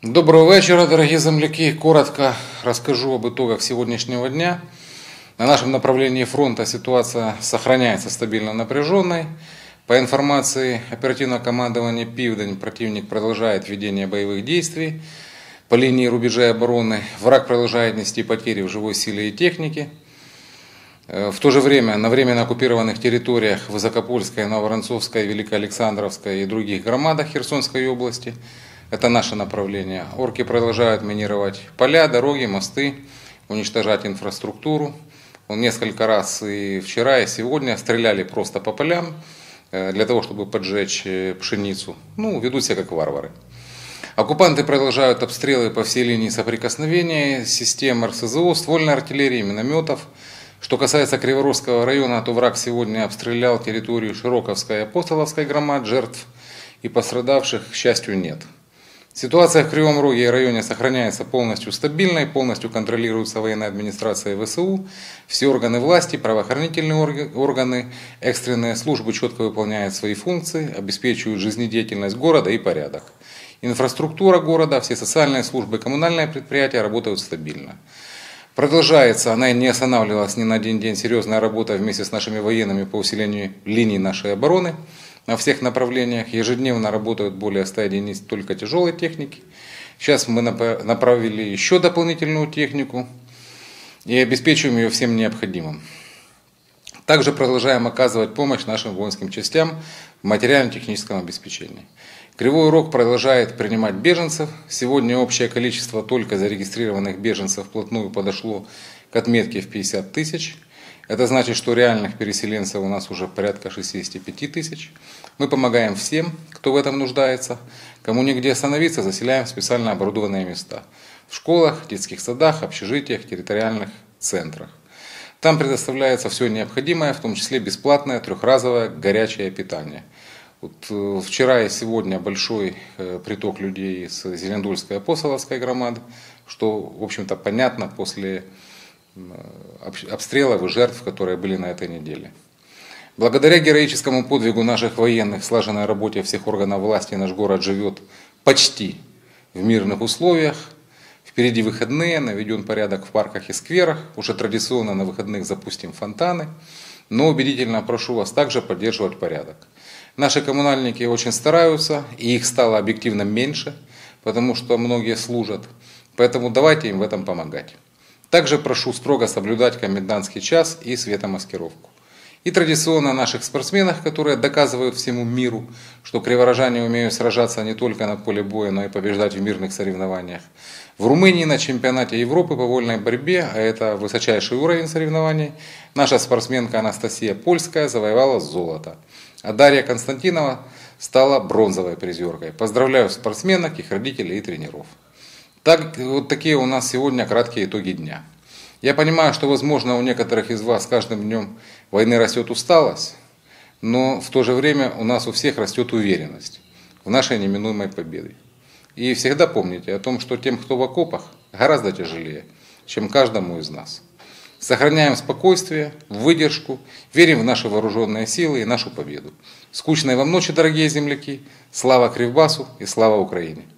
Доброго вечера, дорогие земляки. Коротко расскажу об итогах сегодняшнего дня. На нашем направлении фронта ситуация сохраняется стабильно напряженной. По информации оперативного командования «Південь», противник продолжает ведение боевых действий по линии рубежей обороны. Враг продолжает нести потери в живой силе и технике. В то же время на временно оккупированных территориях Высокопольской, Новоронцовской, Великоалександровской и других громадах Херсонской области, это наше направление, орки продолжают минировать поля, дороги, мосты, уничтожать инфраструктуру. Несколько раз и вчера, и сегодня стреляли просто по полям для того, чтобы поджечь пшеницу. Ведут себя как варвары. Оккупанты продолжают обстрелы по всей линии соприкосновения систем РСЗО, ствольной артиллерии, минометов. Что касается Криворожского района, то враг сегодня обстрелял территорию Широковской и Апостоловской громад, жертв и пострадавших, к счастью, нет. Ситуация в Кривом Роге и районе сохраняется полностью стабильной, полностью контролируется военной администрацией ВСУ. Все органы власти, правоохранительные органы, экстренные службы четко выполняют свои функции, обеспечивают жизнедеятельность города и порядок. Инфраструктура города, все социальные службы, коммунальные предприятия работают стабильно. Продолжается, она не останавливалась ни на один день, серьезная работа вместе с нашими военными по усилению линий нашей обороны. На всех направлениях ежедневно работают более 100 единиц только тяжелой техники. Сейчас мы направили еще дополнительную технику и обеспечиваем ее всем необходимым. Также продолжаем оказывать помощь нашим воинским частям в материально-техническом обеспечении. Кривой Рог продолжает принимать беженцев. Сегодня общее количество только зарегистрированных беженцев вплотную подошло к отметке в 50 тысяч. Это значит, что реальных переселенцев у нас уже порядка 65 тысяч. Мы помогаем всем, кто в этом нуждается. Кому негде остановиться, заселяем в специально оборудованные места. В школах, детских садах, общежитиях, территориальных центрах. Там предоставляется все необходимое, в том числе бесплатное трехразовое горячее питание. Вчера и сегодня большой приток людей из Зелендольской и Апостоловской громад, что, в общем-то, понятно после обстрелов и жертв, которые были на этой неделе. Благодаря героическому подвигу наших военных, слаженной работе всех органов власти, наш город живет почти в мирных условиях. Впереди выходные, наведен порядок в парках и скверах. Уже традиционно на выходных запустим фонтаны. Но убедительно прошу вас также поддерживать порядок. Наши коммунальники очень стараются, и их стало объективно меньше, потому что многие служат. Поэтому давайте им в этом помогать. Также прошу строго соблюдать комендантский час и светомаскировку. И традиционно наших спортсменах, которые доказывают всему миру, что криворожане умеют сражаться не только на поле боя, но и побеждать в мирных соревнованиях. В Румынии на чемпионате Европы по вольной борьбе, а это высочайший уровень соревнований, наша спортсменка Анастасия Польская завоевала золото. А Дарья Константинова стала бронзовой призеркой. Поздравляю спортсменок, их родителей и тренеров. Вот такие у нас сегодня краткие итоги дня. Я понимаю, что, возможно, у некоторых из вас с каждым днем войны растет усталость, но в то же время у нас у всех растет уверенность в нашей неминуемой победе. И всегда помните о том, что тем, кто в окопах, гораздо тяжелее, чем каждому из нас. Сохраняем спокойствие, выдержку, верим в наши вооруженные силы и нашу победу. Скучной вам ночи, дорогие земляки. Слава Кривбасу и слава Украине!